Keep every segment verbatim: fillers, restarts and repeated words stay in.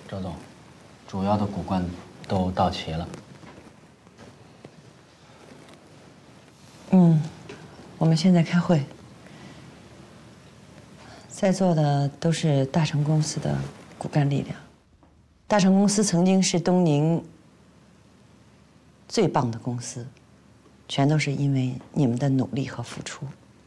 周总，主要的骨干都到齐了。 嗯，我们现在开会，在座的都是大成公司的骨干力量。大成公司曾经是东宁最棒的公司，全都是因为你们的努力和付出。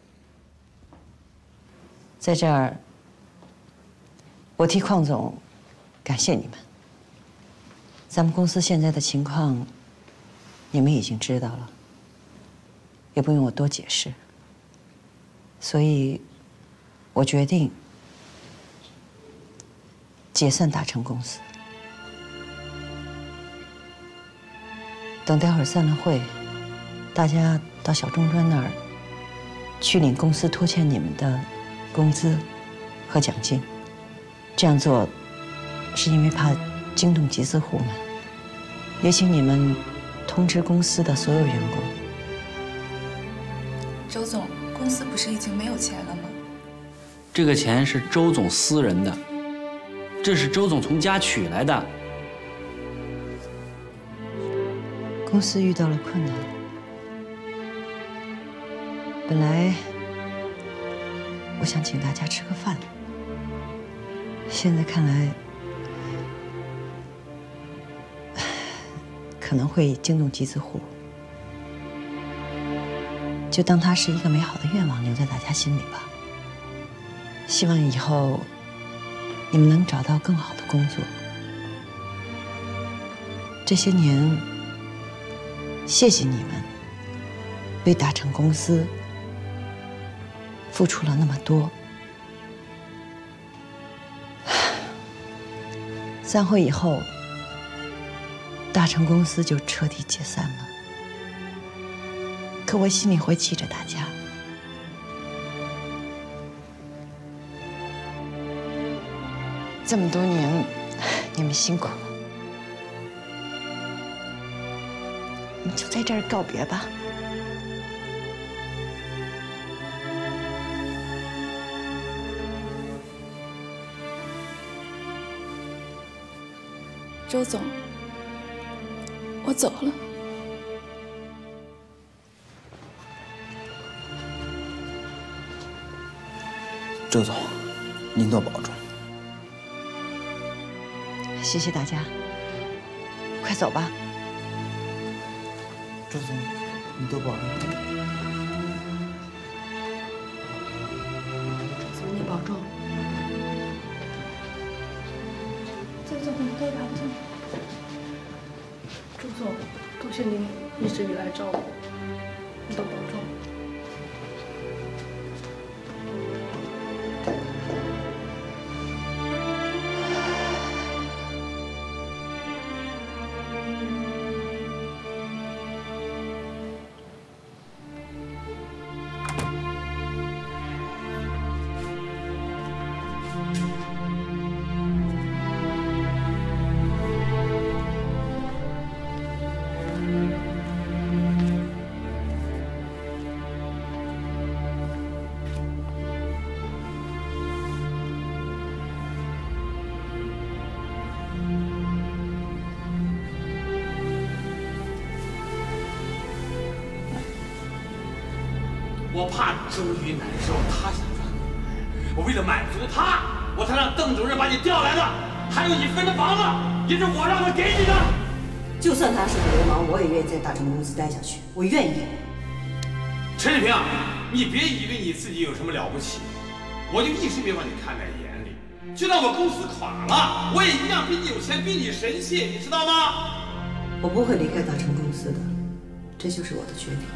在这儿，我替邝总感谢你们。咱们公司现在的情况，你们已经知道了，也不用我多解释。所以，我决定解散大成公司。等待会儿散了会，大家到小中专那儿去领公司拖欠你们的工资和奖金。这样做是因为怕惊动集资户们，也请你们通知公司的所有员工。 周总，公司不是已经没有钱了吗？ 这个钱是周总私人的，这是周总从家取来的。 公司遇到了困难，本来我想请大家吃个饭，现在看来可能会惊动集资户，就当它是一个美好的愿望，留在大家心里吧。希望以后你们能找到更好的工作。这些年，谢谢你们为大成公司付出了那么多。散会以后，大成公司就彻底解散了。可我心里会记着大家。这么多年，你们辛苦了。我们就在这儿告别吧。 周总，我走了。 周总，您多保重。 谢谢大家，快走吧。 周总，你多保重。 周总，你保重。 周总，你多保重。周总，多谢您一直以来照顾，你多保重。 我怕周瑜难受，他想赚你，我为了满足他，我才让邓主任把你调来的。还有你分的房子，也是我让他给你的。 就算他是个流氓，我也愿意在大成公司待下去，我愿意。 陈世平，你别以为你自己有什么了不起，我就一直没把你看在眼里。就算我公司垮了，我也一样比你有钱，比你神气，你知道吗？ 我不会离开大成公司的，这就是我的决定。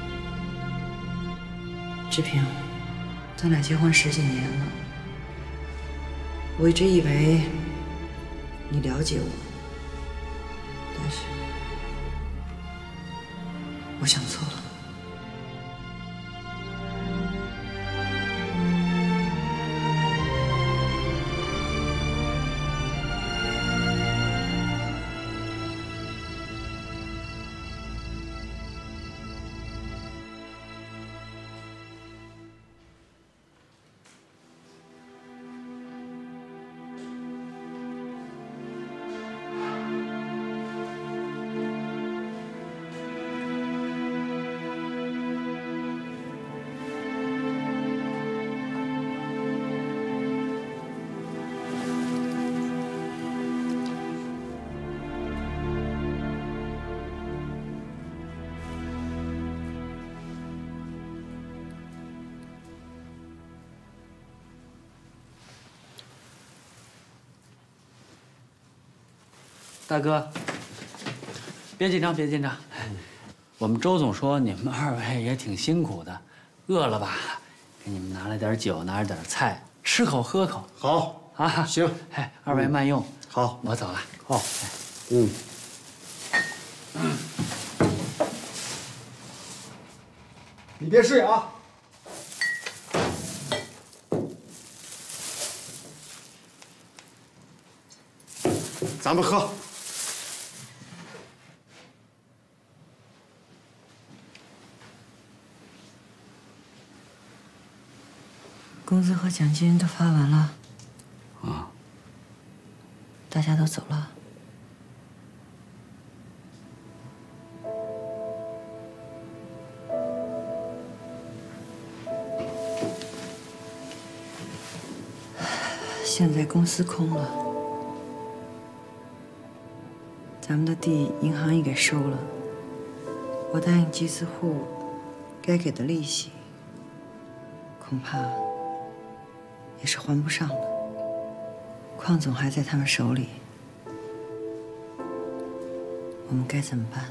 志平，咱俩结婚十几年了， 我一直以为你了解我，但是我想错了。 大哥，别紧张，别紧张。我们周总说你们二位也挺辛苦的，饿了吧？给你们拿了点酒，拿了点菜，吃口喝口。 好啊， 行。 哎，二位慢用。 好， 我走了。 好，嗯。你别睡啊。咱们喝。 工资和奖金都发完了， 啊， 大家都走了。现在公司空了，咱们的地银行也给收了，我答应集资户该给的利息，恐怕也是还不上了。邝总还在他们手里，我们该怎么办？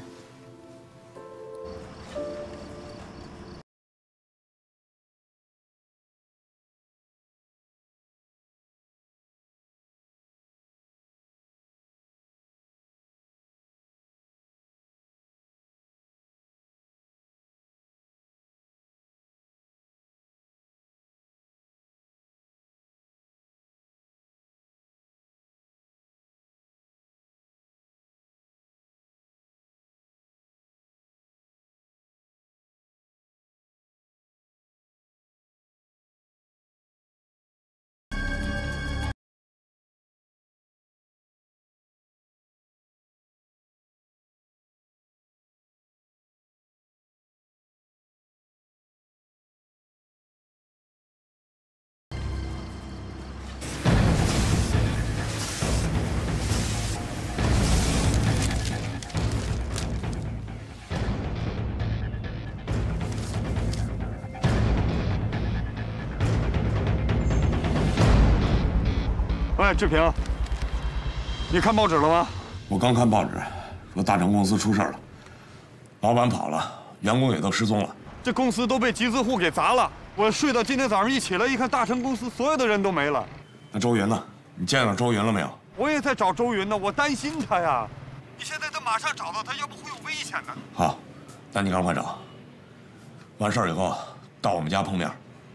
哎，志平，你看报纸了吗？ 我刚看报纸，说大成公司出事了，老板跑了，员工也都失踪了。 这公司都被集资户给砸了。我睡到今天早上一起来，一看大成公司所有的人都没了。 那周云呢？你见到周云了没有？ 我也在找周云呢，我担心他呀。你现在得马上找到他，要不会有危险的。 好，那你赶快找。完事儿以后到我们家碰面。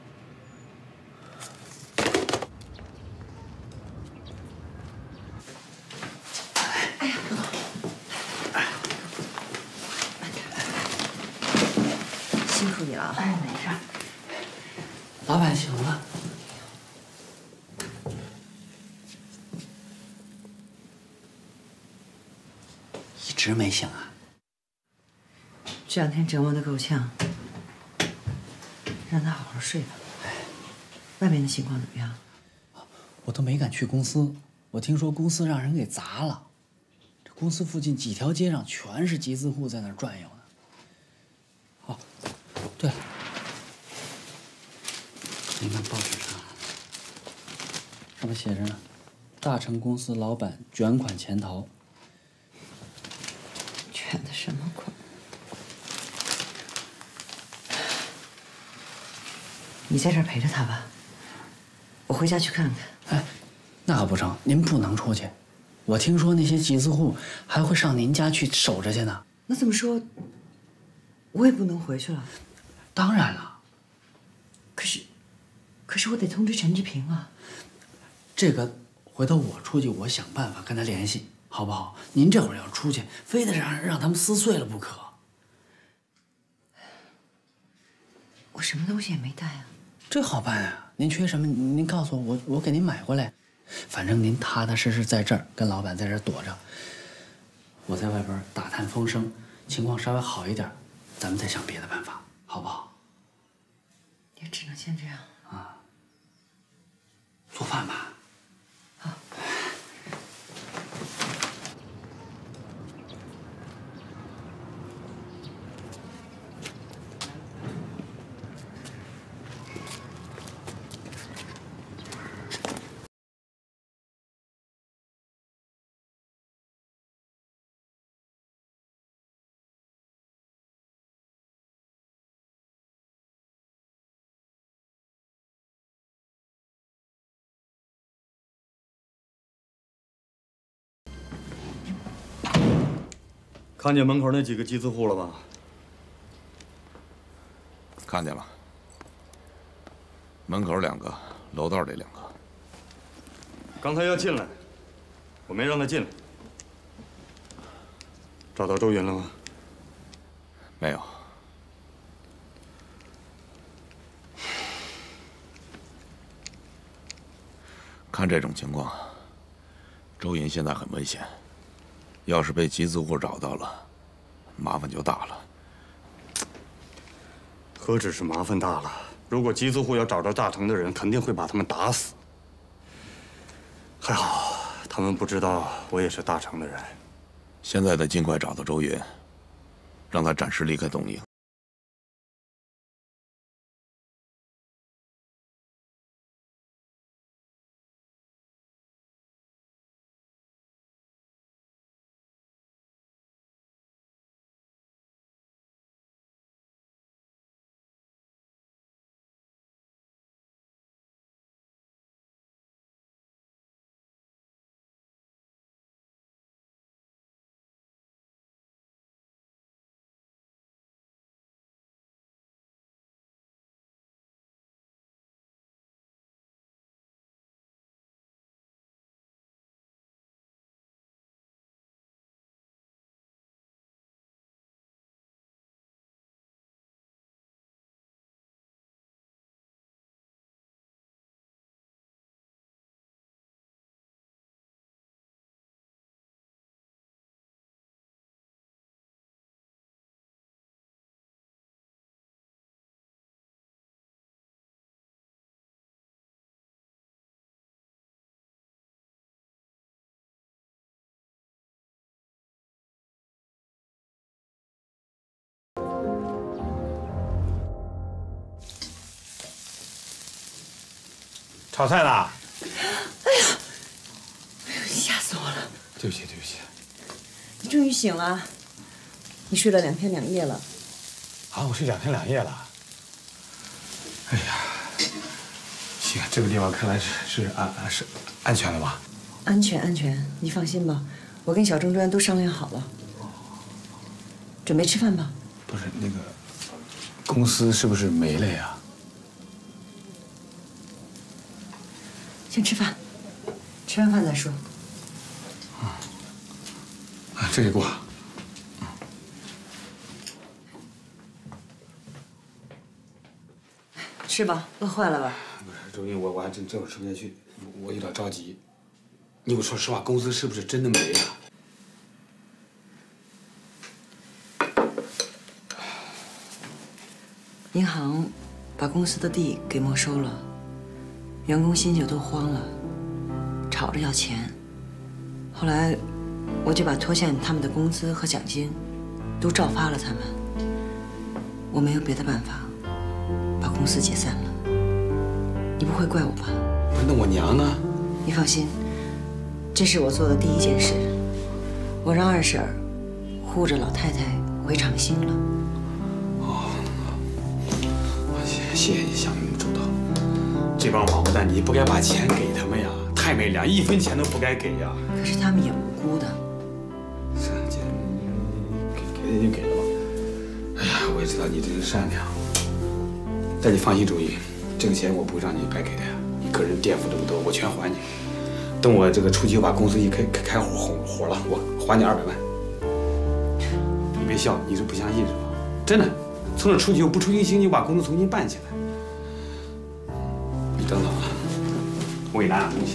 辛苦你了啊！哎，没事。 老板醒了。一直没醒啊？ 这两天折磨得够呛，让他好好睡吧。外面的情况怎么样？ 我都没敢去公司，我听说公司让人给砸了。这公司附近几条街上全是集资户在那儿转悠呢。哦，对了，你看报纸上，上面写着呢，大成公司老板卷款潜逃。 卷的什么款？你在这儿陪着他吧，我回家去看看。 哎， 那可不成，您不能出去。我听说那些集资户还会上您家去守着去呢。 那这么说，我也不能回去了。 当然了。 可是，可是我得通知陈志平啊。 这个回头我出去，我想办法跟他联系，好不好？您这会儿要出去，非得让让他们撕碎了不可。 我什么东西也没带啊。 这好办啊！您缺什么，您告诉我，我我给您买过来。反正您踏踏实实在这儿跟老板在这儿躲着，我在外边打探风声，情况稍微好一点，咱们再想别的办法，好不好？ 也只能先这样啊。做饭吧。 好。 看见门口那几个集资户了吧？ 看见了，门口两个，楼道里两个。 刚才要进来，我没让他进来。找到周云了吗？ 没有。看这种情况，周云现在很危险。要是被集资户找到了，麻烦就大了。 何止是麻烦大了，如果集资户要找着大成的人，肯定会把他们打死。还好，他们不知道我也是大成的人。 现在得尽快找到周云，让他暂时离开东营。 炒菜呢？哎呀，哎呦，吓死我了！ 对不起，对不起。 你终于醒了，你睡了两天两夜了。 啊，我睡两天两夜了。哎呀，行，这个地方看来是是安是安全的吧？ 安全，安全，你放心吧，我跟小郑专都商量好了。准备吃饭吧。 不是那个，公司是不是没了呀？ 先吃饭，吃完饭再说。 啊，啊，这个给我。 吃吧，饿坏了吧？ 不是，周云，我我还真这会儿吃不下去，我有点着急。你给我说实话，公司是不是真的没了？ 银行把公司的地给没收了。 员工心就都慌了，吵着要钱。后来，我就把拖欠他们的工资和奖金都照发了他们。我没有别的办法，把公司解散了。你不会怪我吧？ 不是，那我娘呢？ 你放心，这是我做的第一件事。我让二婶儿护着老太太回长兴了。 哦，谢谢谢你想那么周到。 这帮王八蛋，你不该把钱给他们呀！ 太没良，一分钱都不该给呀。 可是他们也无辜的。 是啊，姐，给给就给了吧。哎呀，我也知道你真善良，但你放心，周一，这个钱我不会让你白给的呀。你个人垫付这么多，我全还你。等我这个初期把公司一开开开火红火了，我还你二百万。你别笑，你是不相信是吧？真的，从这出去又不出一星，就把公司重新办起来。你等等啊，我给你拿点东西。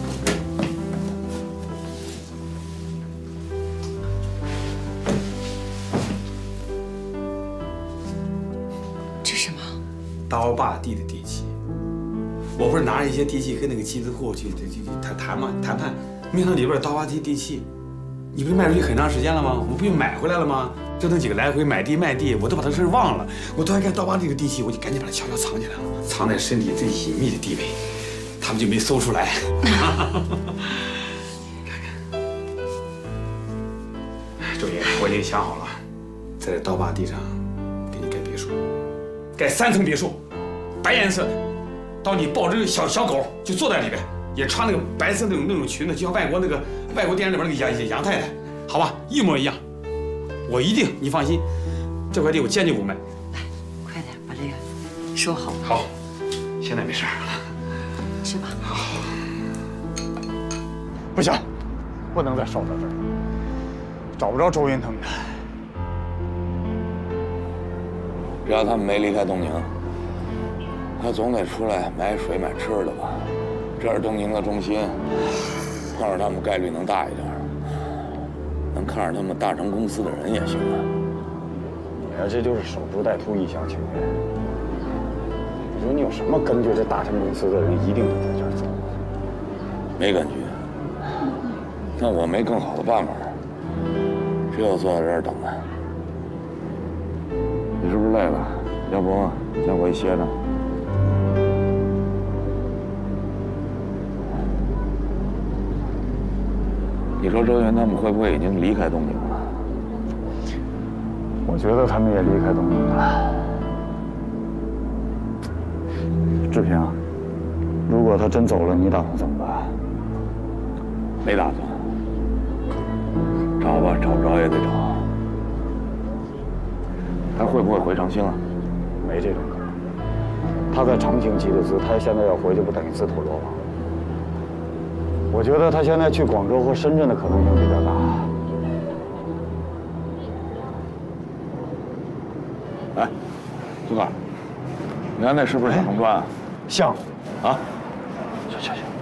这什么？ 刀坝地的地契。我不是拿着一些地契跟那个集资户去去去谈谈嘛谈判，没想到里边有刀坝地地契。你不是卖出去很长时间了吗？我不就买回来了吗？折腾几个来回买地卖地，我都把这事忘了。我突然看刀疤这个地契，我就赶紧把它悄悄藏起来了，藏在身体最隐秘的地位，他们就没搜出来。你看看，周爷，我已经想好了，在这刀疤地上给你盖别墅，盖三层别墅，白颜色的，到你抱着小小狗就坐在里边，也穿那个白色那种那种裙子，就像外国那个外国电影里边那个杨杨太太，好吧，一模一样。我一定，你放心，这块地我坚决不卖。 来，快点把这个收好。 好，现在没事了。 吃吧。 好。 不行，不能再守到这儿，找不着周云他们。 只要他们没离开东宁，他总得出来买水买吃的吧？这是东宁的中心，碰上他们概率能大一点。能看上他们大成公司的人也行啊。 你呀，这就是守株待兔、一厢情愿。你说你有什么根据？这大成公司的人一定得在这儿走？ 没根据。那我没更好的办法，只有坐在这儿等啊。你是不是累了？要不先回去歇着。你说周云他们会不会已经离开东宁了？ 我觉得他们也离开东宁了。志平，如果他真走了，你打算怎么办？ 没打算。找吧，找不着也得找。他会不会回长兴啊？ 没这种可能。他在长兴集的资，他现在要回去，不等于自投罗网？我觉得他现在去广州和深圳的可能性比较大。 哎，孙哥，你看那是不是小红砖啊？ 像， 啊？ 行行行。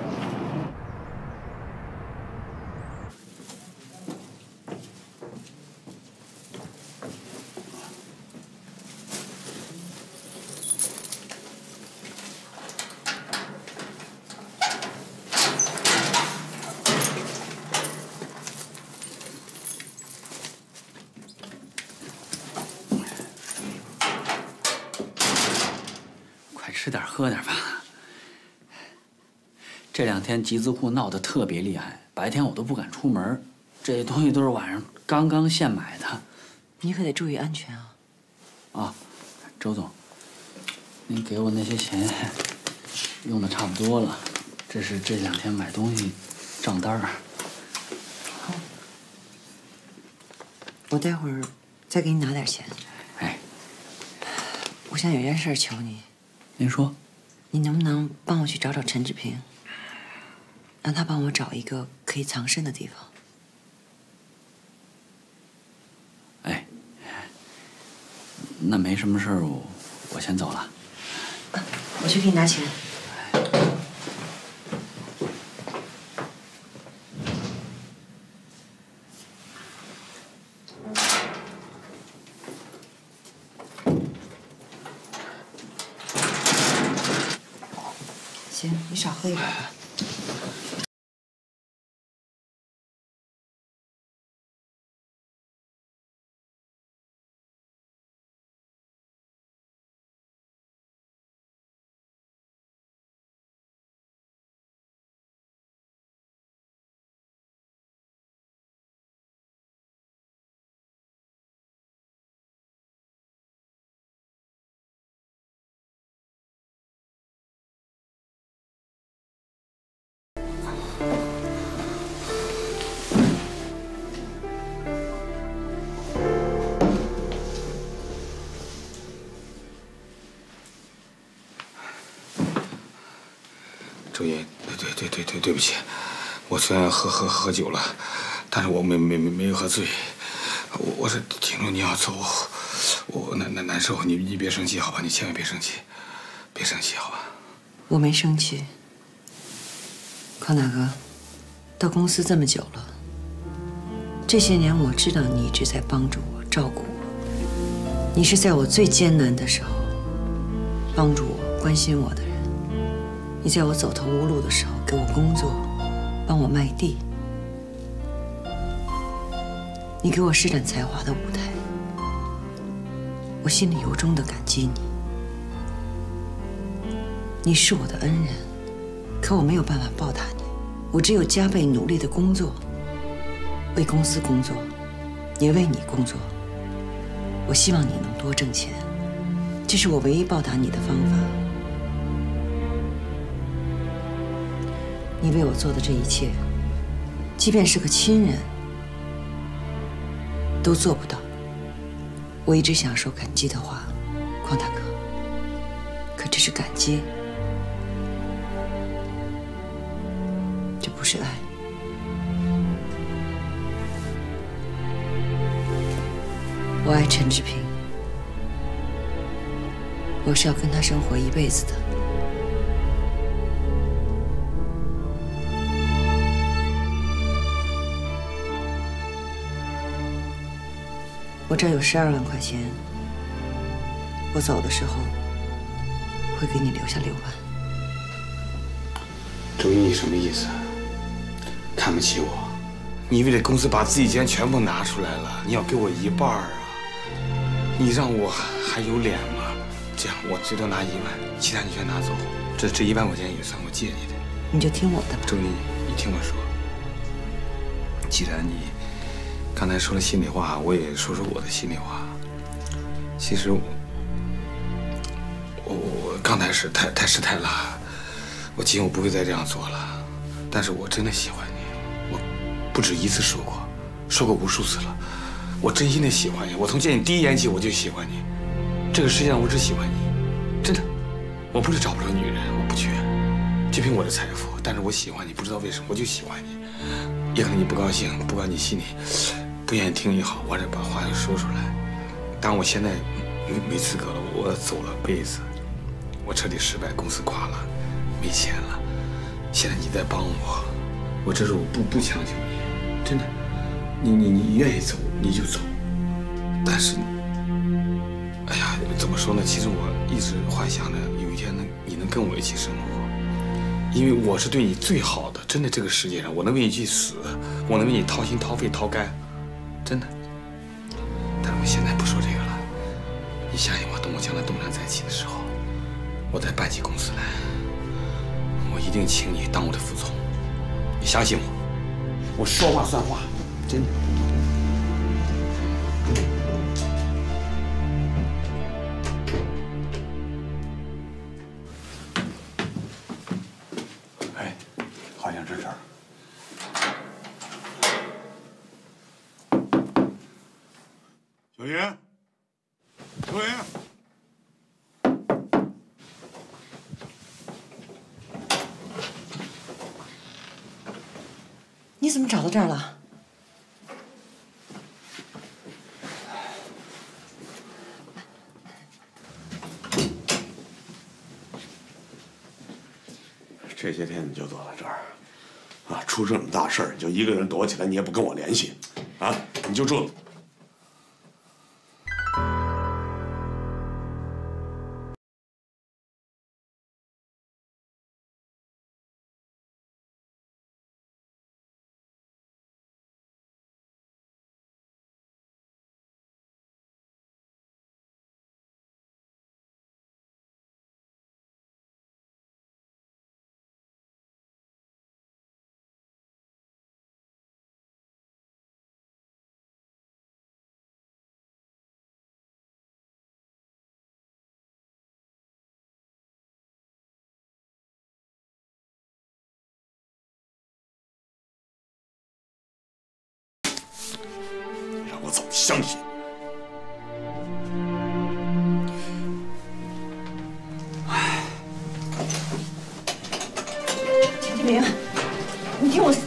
吃点喝点吧。这两天集资户闹得特别厉害，白天我都不敢出门。这些东西都是晚上刚刚现买的。 你可得注意安全啊！ 啊，周总，您给我那些钱用的差不多了，这是这两天买东西账单儿。 好，我待会儿再给你拿点钱。 哎， 我想有件事求你。 您说， 你能不能帮我去找找陈志平，让他帮我找一个可以藏身的地方？ 哎，那没什么事儿，我我先走了。 我去给你拿钱。行，你少喝一点吧。 周爷，对对对对对，对不起，我虽然喝喝喝酒了，但是我没没没没有喝醉。我我是听说你要走，我难难难受，你你别生气好吧？你千万别生气，别生气好吧？ 我没生气。康大哥，到公司这么久了，这些年我知道你一直在帮助我、照顾我，你是在我最艰难的时候帮助我、关心我的人。你在我走投无路的时候给我工作，帮我卖地。你给我施展才华的舞台，我心里由衷的感激你。你是我的恩人，可我没有办法报答你，我只有加倍努力的工作，为公司工作，也为你工作。我希望你能多挣钱，这是我唯一报答你的方法。你为我做的这一切，即便是个亲人，都做不到。我一直想说感激的话，匡大哥，可这是感激，这不是爱。我爱陈志平，我是要跟他生活一辈子的。我这儿有十二万块钱，我走的时候会给你留下六万。 周一，你什么意思？看不起我？你为了公司把自己钱全部拿出来了，你要给我一半啊？你让我还有脸吗？这样，我最多拿一万，其他你全拿走。这这一万块钱也算我借你的。 你就听我的吧。 周一，你听我说，既然你刚才说了心里话，我也说说我的心里话。其实我我我刚才是太太失态了，我今后不会再这样做了。但是我真的喜欢你，我不止一次说过，说过无数次了。我真心的喜欢你，我从见你第一眼起我就喜欢你。这个世界上我只喜欢你，真的。我不是找不着女人，我不缺，就凭我的财富，但是我喜欢你，不知道为什么我就喜欢你。也可能你不高兴，不管你心里不愿意听也好，我得把话要说出来。但我现在没没资格了，我走了辈子，我彻底失败，公司垮了，没钱了。现在你在帮我，我这是我不不强求你，真的。你你你愿意走你就走，但是，哎呀，怎么说呢？其实我一直幻想着有一天能你能跟我一起生活，因为我是对你最好的，真的，这个世界上我能为你去死，我能为你掏心掏肺掏肝，真的。但是我现在不说这个了，你相信我，等我将来东山再起的时候，我再办起公司来，我一定请你当我的副总，你相信我，我说话算话。真的。 哎，好像是这儿。 小云，小云， 你怎么找到这儿了？ 这些天你就坐在这儿，啊，出这种大事儿，你就一个人躲起来，你也不跟我联系，啊，你就这。让我怎么相信？ 哎， 一鸣，你听我。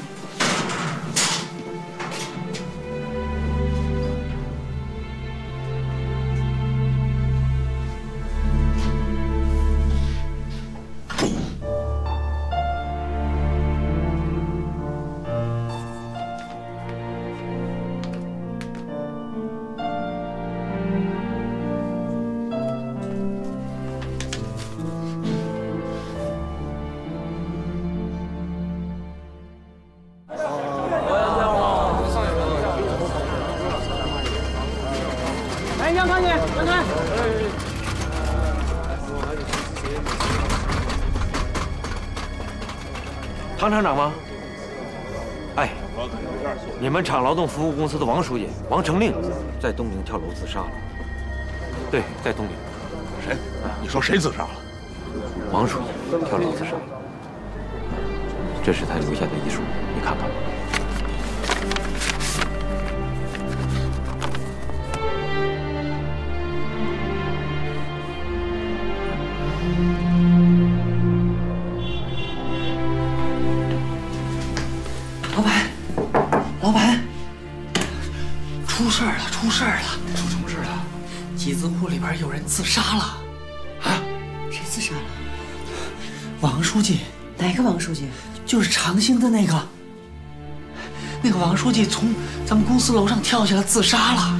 哎，杨康姐，杨康。 唐厂长吗？哎，你们厂劳动服务公司的王书记王成令在东陵跳楼自杀了。对，在东陵。 谁？你说谁自杀了？ 王书记跳楼自杀。这是他留下的遗书，你看看。 老板，老板，出事儿了！出事儿了！出什么事了？集资户里边有人自杀了！ 啊？谁自杀了？ 王书记。 哪个王书记？ 就是长兴的那个。那个王书记从咱们公司楼上跳下来自杀了。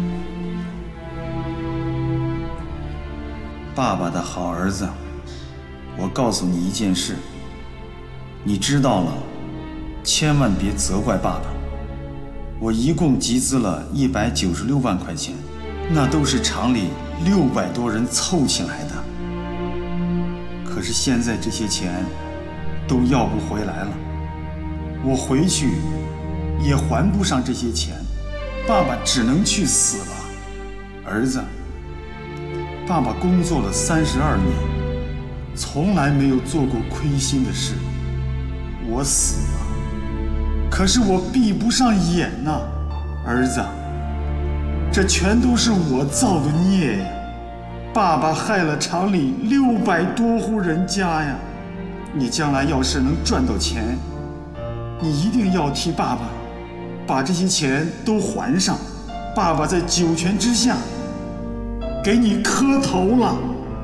爸爸的好儿子，我告诉你一件事，你知道了。 千万别责怪爸爸，我一共集资了一百九十六万块钱，那都是厂里六百多人凑起来的。可是现在这些钱都要不回来了，我回去也还不上这些钱，爸爸只能去死了。儿子，爸爸工作了三十二年，从来没有做过亏心的事，我死了。 可是我闭不上眼呐，儿子，这全都是我造的孽呀！爸爸害了厂里六百多户人家呀！你将来要是能赚到钱，你一定要替爸爸把这些钱都还上。爸爸在九泉之下给你磕头了。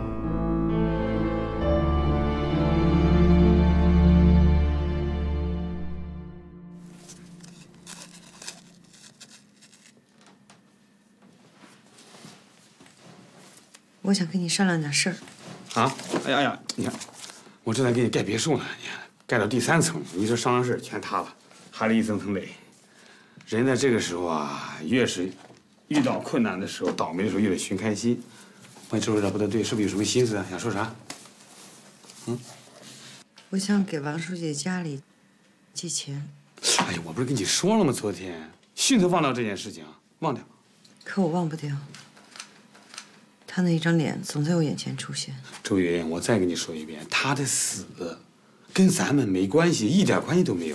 我想跟你商量点事儿。 啊！哎呀呀，你看，我正在给你盖别墅呢，你看盖到第三层，你这商量事全塌了，还了一层层垒。人在这个时候啊，越是遇到困难的时候、倒霉的时候，越得寻开心。我这有点不太对，是不是有什么心思啊？想说啥？嗯？ 我想给王书记家里寄钱。 哎呀，我不是跟你说了吗？昨天迅速忘掉这件事情，忘掉。 可我忘不掉。 他那一张脸总在我眼前出现。 周云，我再跟你说一遍，他的死跟咱们没关系，一点关系都没有。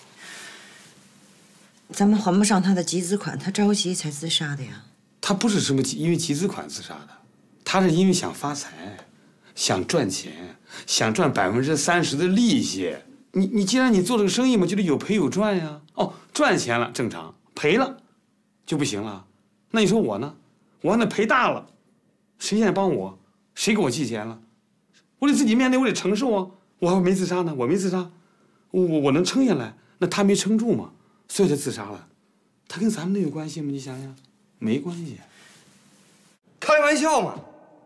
咱们还不上他的集资款，他着急才自杀的呀。 他不是什么因为集资款自杀的，他是因为想发财，想赚钱，想赚百分之三十的利息。你你既然你做这个生意嘛，就得有赔有赚呀。哦，赚钱了正常，赔了就不行了。那你说我呢？我还得赔大了。 谁现在帮我？谁给我寄钱了？我得自己面对，我得承受啊！我还没自杀呢，我没自杀，我我我能撑下来，那他没撑住嘛，所以他自杀了。他跟咱们能有关系吗？你想想，没关系。 开玩笑嘛！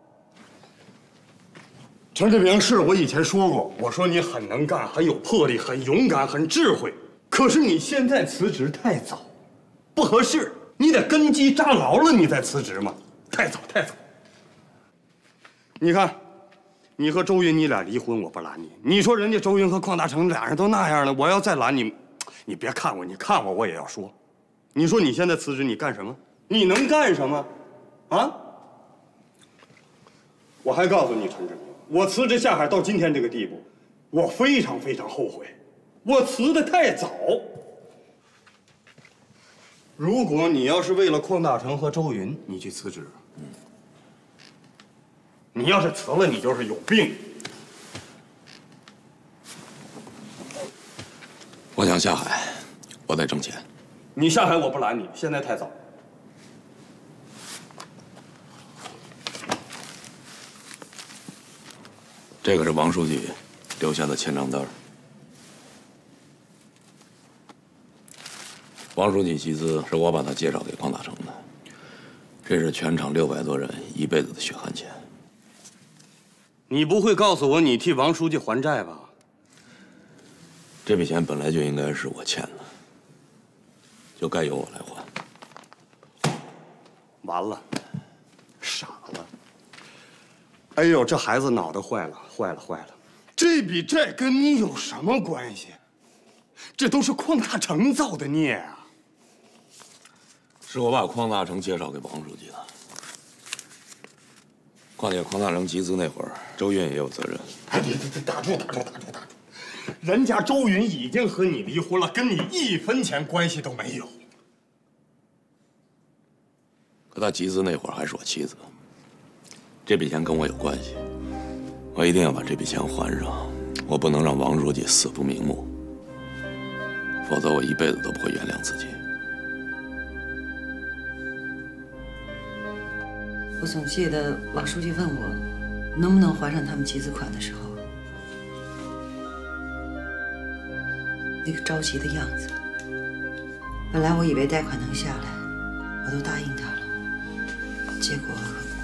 陈志平，是我以前说过，我说你很能干，很有魄力，很勇敢，很智慧。可是你现在辞职太早，不合适，你得根基扎牢了，你再辞职嘛，太早太早。 你看，你和周云，你俩离婚，我不拦你。你说人家周云和邝大成俩人都那样了，我要再拦你，你别看我，你看我，我也要说。你说你现在辞职，你干什么？你能干什么？啊？我还告诉你，陈志平，我辞职下海到今天这个地步，我非常非常后悔，我辞得太早。如果你要是为了邝大成和周云，你去辞职。 你要是辞了，你就是有病。 想下海，我得挣钱。 你下海我不拦你，现在太早。 这个是王书记留下的签账单。王书记集资是我把他介绍给邝大成的，这是全场六百多人一辈子的血汗钱。 你不会告诉我你替王书记还债吧？ 这笔钱本来就应该是我欠的，就该由我来还。 完了，傻了！哎呦，这孩子脑袋坏了，坏了，坏了！这笔债跟你有什么关系？这都是邝大成造的孽啊！ 是我把邝大成介绍给王书记的。况且邝大成集资那会儿，周韵也有责任。 哎，别别别，打住，打住，打住，打住！人家周云已经和你离婚了，跟你一分钱关系都没有。 可他集资那会儿还是我妻子，这笔钱跟我有关系，我一定要把这笔钱还上。我不能让王书记死不瞑目，否则我一辈子都不会原谅自己。 我总记得王书记问我，能不能还上他们集资款的时候，那个着急的样子。本来我以为贷款能下来，我都答应他了，结果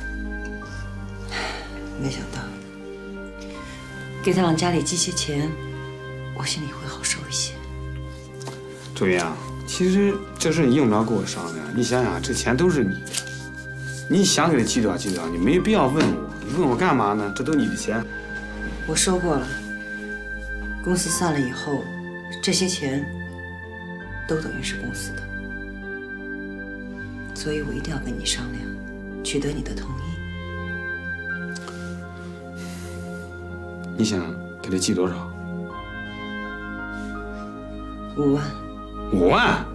没想到给他往家里寄些钱，我心里会好受一些。 周云啊，其实这事你用不着跟我商量，你想想，这钱都是你的，你想给他寄多少寄多少，你没必要问我，你问我干嘛呢？这都你的钱。 我说过了，公司散了以后，这些钱都等于是公司的，所以我一定要跟你商量，取得你的同意。 你想给他寄多少？ 五万。 五万？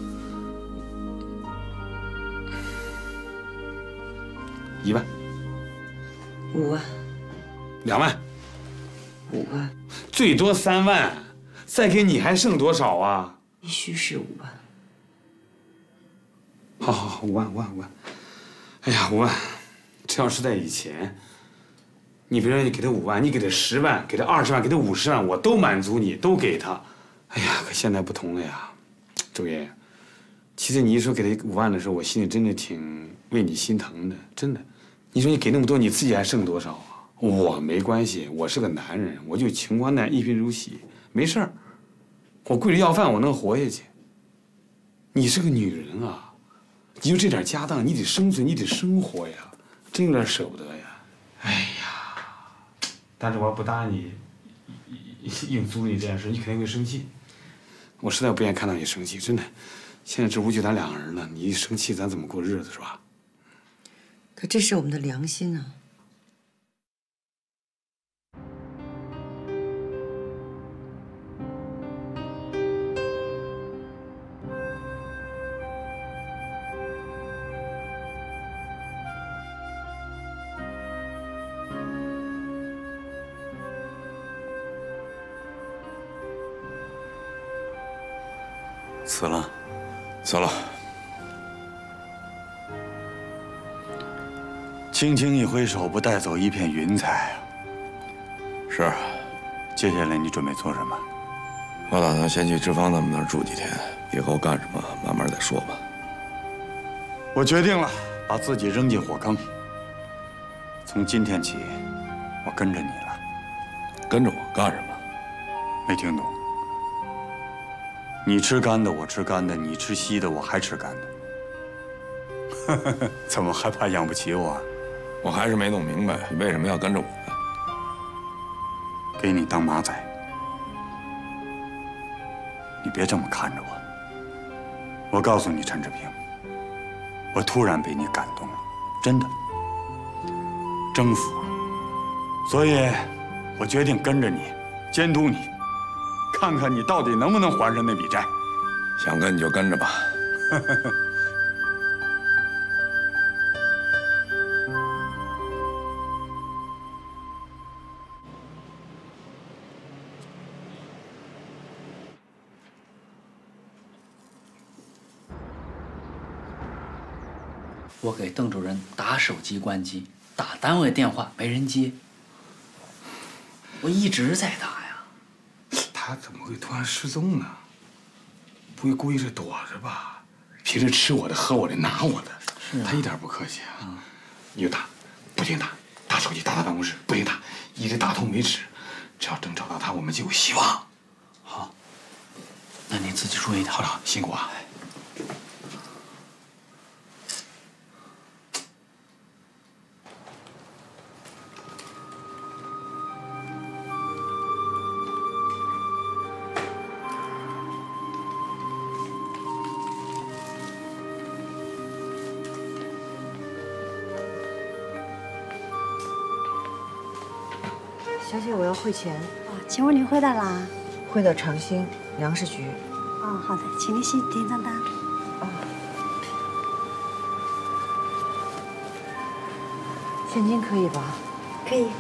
一万。 五万。 两万。 五万。 最多三万，再给你还剩多少啊？ 必须是五万。 好好好，五万五万五万。哎呀，五万，这要是在以前，你别说你给他五万，你给他十万，给他二十万，给他五十万，我都满足你，都给他。哎呀，可现在不同了呀，周爷。其实你一说给他五万的时候，我心里真的挺为你心疼的，真的。你说你给那么多，你自己还剩多少啊？我没关系，我是个男人，我就穷光蛋，一贫如洗，没事儿。我跪着要饭，我能活下去。你是个女人啊，你就这点家当，你得生存，你得生活呀，真有点舍不得呀。哎呀，但是我要不答应你硬租你这件事，你肯定会生气。我实在不愿意看到你生气，真的。现在这屋就咱两个人了，你一生气，咱怎么过日子是吧？ 可这是我们的良心啊。 死了， 死了。 轻轻一挥手，不带走一片云彩啊！ 是。 接下来你准备做什么？ 我打算先去志芳他们那儿住几天，以后干什么慢慢再说吧。 我决定了，把自己扔进火坑。从今天起，我跟着你了。 跟着我干什么？ 没听懂。你吃干的，我吃干的；你吃稀的，我还吃干的。怎么还怕养不起我？ 我还是没弄明白，你为什么要跟着我？ 给你当马仔。你别这么看着我。我告诉你，陈志平，我突然被你感动了，真的，征服了。所以，我决定跟着你，监督你。看看你到底能不能还上那笔债。 想跟你就跟着吧。 我给邓主任打手机关机，打单位电话没人接，我一直在打呀。 他怎么会突然失踪呢？不会故意是躲着吧？平时吃我的、喝我的、拿我的， 是啊、 他一点不客气啊！你就打，不停打，打手机打到办公室，不停打，一直打通为止。只要能找到他，我们就有希望。 好，那你自己注意点。 好了，辛苦啊。 小姐，我要汇钱。 哦，请问您汇到哪？ 汇到长兴粮食局。 哦，好的，请您先填张单。 哦。现金可以吧？ 可以。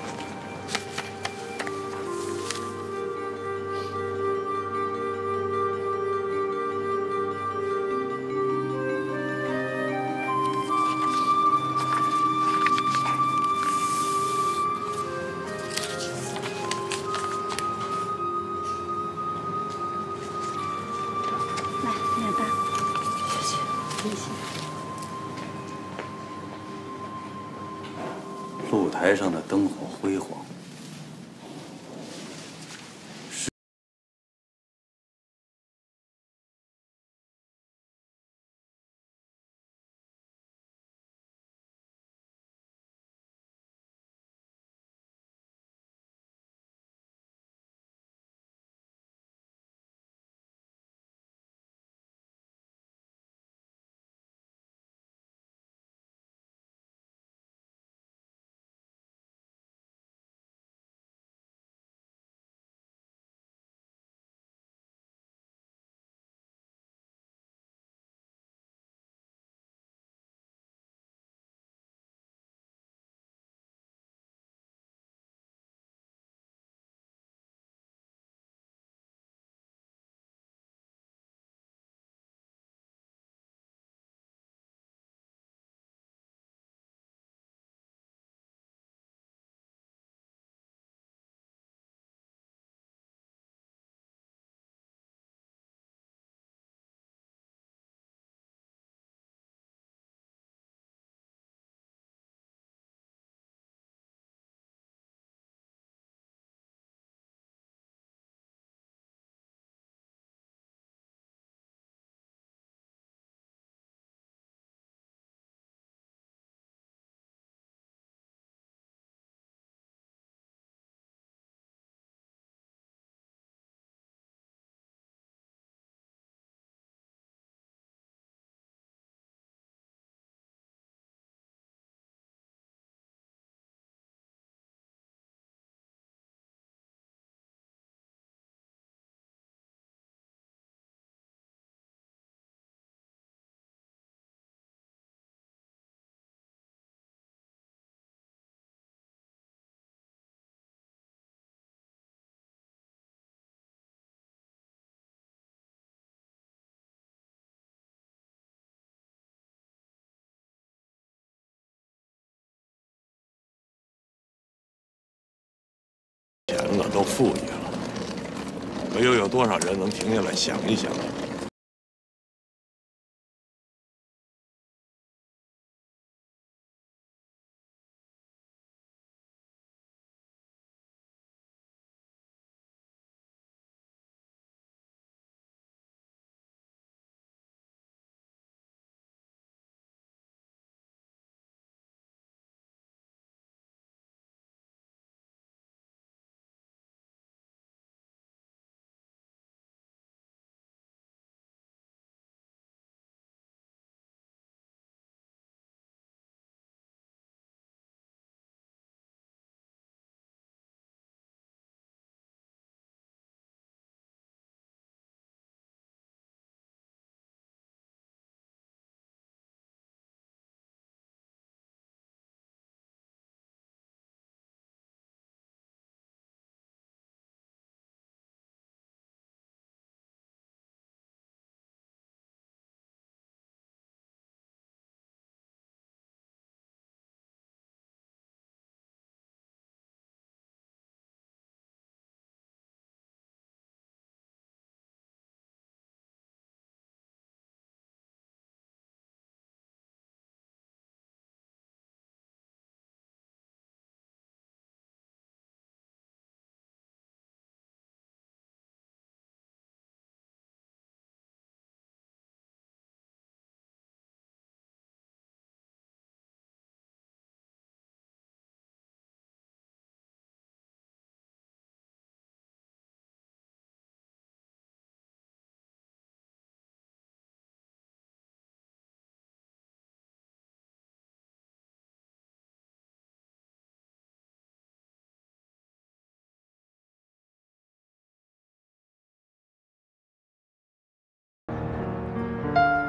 露台上的灯火辉煌， 钱了都付你了，可又有多少人能停下来想一想？